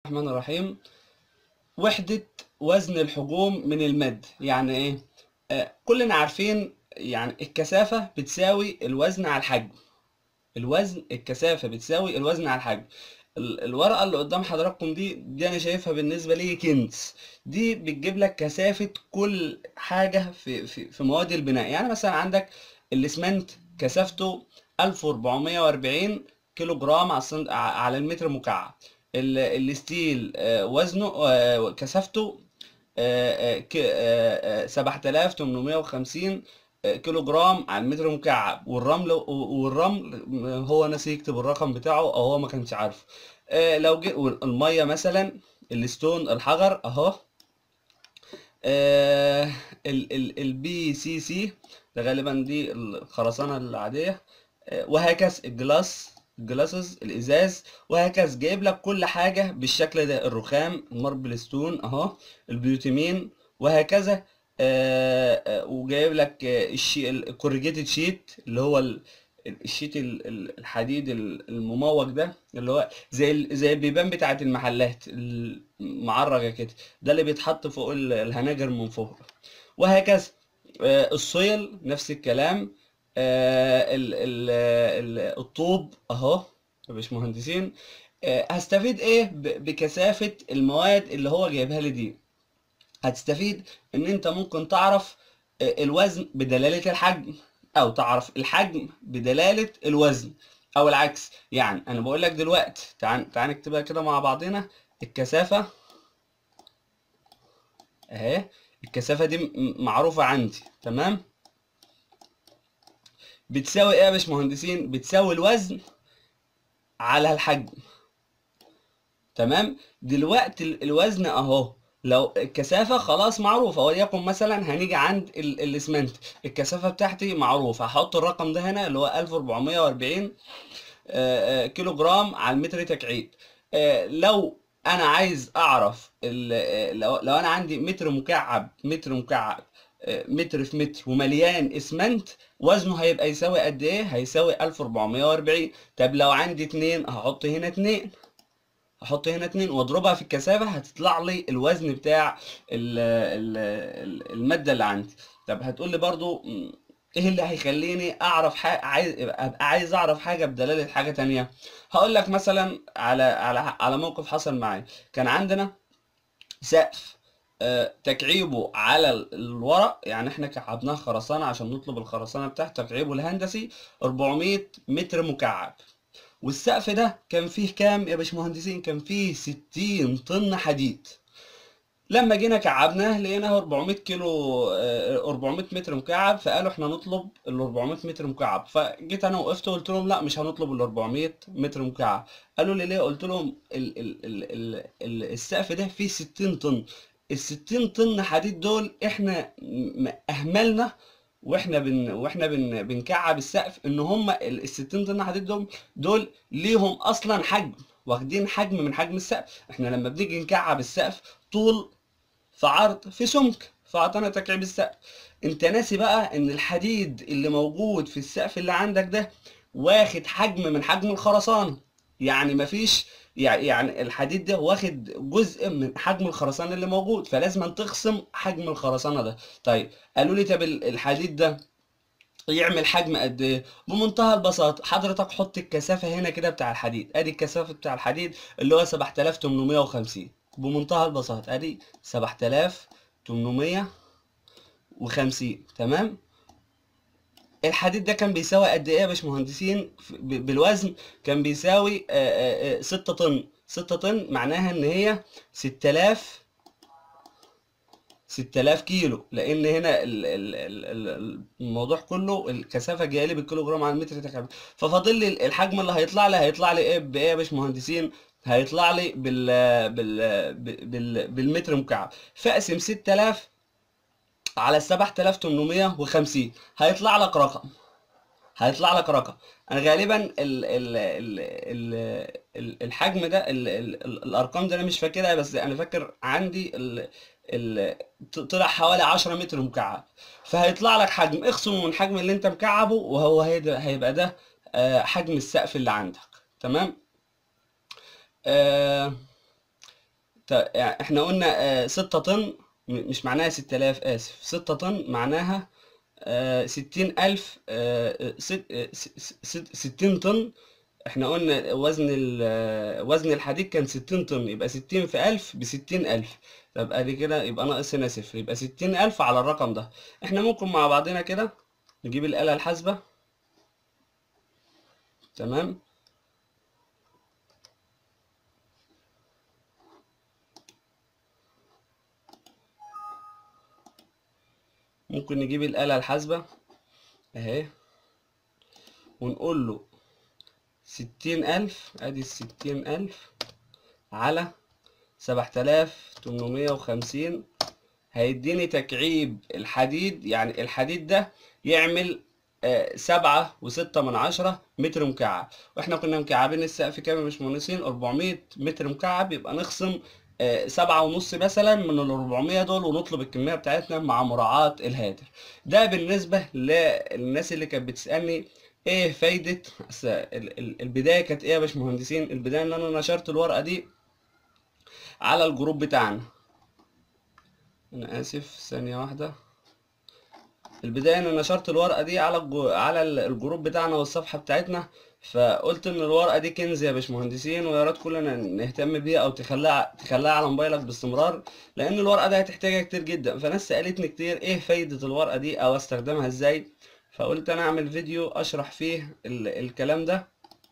الرحمن الرحيم. وحدة وزن الحجوم من المد يعني ايه؟ كلنا عارفين يعني الكثافة بتساوي الوزن على الحجم. الكثافة بتساوي الوزن على الحجم. الورقة اللي قدام حضراتكم دي انا شايفها بالنسبة لي كنز. دي بتجيب لك كثافة كل حاجة في مواد البناء. يعني مثلا عندك الاسمنت كثافته 1440 كيلو جرام على المتر مكعب. الستيل وزنه كثافته 7850 كيلو جرام على المتر مكعب. والرمل هو ناسي يكتب الرقم بتاعه او هو ما كانش عارفه. لو جه الميه مثلا الستون الحجر اهو. البي سي سي ده غالبا دي الخرسانه العاديه. وهكذا الجلاسز الازاز. وهكذا جايب لك كل حاجه بالشكل ده. الرخام الماربل ستون اهو. البيوتيمين وهكذا. وجايب لك الكوريجيتد شيت اللي هو الشيت الحديد المموج ده اللي هو زي البيبان بتاعت المحلات المعرجه كده. ده اللي بيتحط فوق الهناجر من فوق. وهكذا الصيل نفس الكلام. الطوب اهو يا باشمهندسين. هستفيد ايه بكثافة المواد اللي هو جايبها لي دي؟ هتستفيد ان انت ممكن تعرف الوزن بدلالة الحجم، او تعرف الحجم بدلالة الوزن، او العكس. يعني انا بقول لك دلوقتي تعال نكتبها كده مع بعضنا. الكثافة اهي. الكثافة دي معروفة عندي تمام. بتساوي ايه يا باشمهندسين؟ بتساوي الوزن على الحجم. تمام. دلوقتي الوزن اهو. لو الكثافة خلاص معروفة، وليكن مثلا هنيجي عند الاسمنت. الكثافة بتاعتي معروفة، هحط الرقم ده هنا اللي هو 1440 كيلو جرام على المتر تكعيب. لو انا عايز اعرف لو انا عندي متر مكعب متر في متر ومليان اسمنت، وزنه هيبقى يساوي قد ايه؟ هيساوي 1440. طب لو عندي اتنين هحط هنا اتنين واضربها في الكثافة، هتطلع لي الوزن بتاع المادة اللي عندي. طب هتقول لي برضو ايه اللي هيخليني اعرف ابقى عايز اعرف حاجة بدلالة حاجة تانية؟ هقول لك مثلا على موقف حصل معايا. كان عندنا سقف تكعيبه على الورق. يعني احنا كعبناه خرسانة عشان نطلب الخرسانة بتاعت تكعيبه الهندسي 400 متر مكعب. والسقف ده كان فيه كام يا باشمهندسين؟ كان فيه 60 طن حديد. لما جينا كعبناه لقيناه 400 كيلو 400 متر مكعب. فقالوا احنا نطلب ال 400 متر مكعب. فجيت انا وقفت وقلت لهم لا، مش هنطلب ال 400 متر مكعب. قالوا لي ليه؟ قلت لهم السقف ده فيه 60 طن. ال 60 طن حديد دول احنا اهملنا واحنا بنكعب السقف ان هم ال 60 طن حديد دول ليهم اصلا حجم، واخدين حجم من حجم السقف. احنا لما بنيجي نكعب السقف طول في عرض في سمك، فاعطانا تكعيب السقف. انت ناسي بقى ان الحديد اللي موجود في السقف اللي عندك ده واخد حجم من حجم الخرسانة. يعني مفيش يعني الحديد ده واخد جزء من حجم الخرسانة اللي موجود، فلازم تخصم حجم الخرسانة ده. طيب قالوا لي طب الحديد ده يعمل حجم قد ايه؟ بمنتهى البساطه حضرتك حط الكثافه هنا كده بتاع الحديد. ادي الكثافه بتاع الحديد اللي هو 7850. بمنتهى البساطه ادي 7850. تمام. الحديد ده كان بيساوي قد ايه يا باشمهندسين بالوزن؟ كان بيساوي 6 طن. 6 طن معناها ان هي 6000 كيلو. لان هنا الموضوع كله الكثافه جايه لي بالكيلو جرام على المتر تكعيب. ففاضل لي الحجم اللي هيطلع لي ايه بايه يا باشمهندسين؟ هيطلع لي بالمتر مكعب. فاقسم 6000 على 7850. هيطلع لك رقم. انا غالبا الحجم ده الارقام دي انا مش فاكرها، بس انا فاكر عندي طلع حوالي 10 متر مكعب. فهيطلع لك حجم، اخصمه من حجم اللي انت مكعبه، وهو هيبقى ده حجم السقف اللي عندك. تمام. آه، احنا قلنا 6 طن، مش معناها 6000، آسف، 6 طن معناها 60,000، 60 طن. احنا قلنا وزن الحديد كان 60 طن، يبقى 60 في 1000 ب60,000. طب ادي كده يبقى ناقص هنا صفر، يبقى 60,000 على الرقم ده. احنا ممكن مع بعضنا كده نجيب الآلة الحاسبة. تمام. ممكن نجيب الآلة الحاسبة اهي، ونقول له 60,000، ادي 60,000 على 7,850 هيديني تكعيب الحديد. يعني الحديد ده يعمل 7.6 متر مكعب، واحنا كنا مكعبين السقف كام يا باشمهندسين؟ 400 متر مكعب. يبقى نخصم 7.5 مثلا من ال400 دول، ونطلب الكمية بتاعتنا مع مراعاة الهادر. ده بالنسبة للناس اللي كانت بتسألني ايه فايدة البداية كانت ايه يا باشمهندسين. البداية ان انا نشرت الورقة دي على الجروب بتاعنا. انا اسف، ثانية واحدة. البداية انا نشرت الورقة دي على الجروب بتاعنا والصفحة بتاعتنا، فقلت ان الورقة دي كنز يا باشمهندسين، ويا ريت كلنا نهتم بيها او تخليها على موبايلك باستمرار، لان الورقة دي هتحتاجها كتير جدا. فناس سألتني كتير ايه فايدة الورقة دي او استخدمها ازاي، فقلت انا اعمل فيديو اشرح فيه الكلام ده.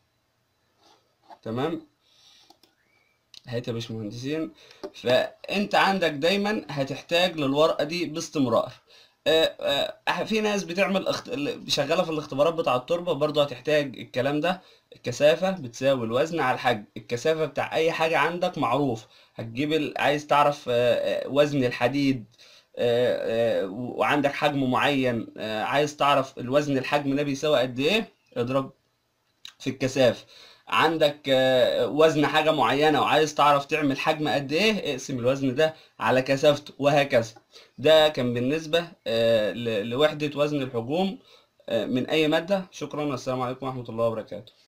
تمام. هات يا باشمهندسين. فانت عندك دايما هتحتاج للورقه دي باستمرار. في ناس بتعمل شغاله في الاختبارات بتاع التربه برضه هتحتاج الكلام ده. الكثافه بتساوي الوزن على الحجم. الكثافه بتاع اي حاجه عندك معروف. هتجيب عايز تعرف وزن الحديد، وعندك حجم معين، عايز تعرف الوزن الحجم ده بيساوي قد ايه، اضرب في الكثافة. عندك وزن حاجة معينة وعايز تعرف تعمل حجم قد ايه، اقسم الوزن ده على كثافته، وهكذا. ده كان بالنسبة لوحدة وزن الحجوم من أي مادة. شكرا والسلام عليكم ورحمة الله وبركاته.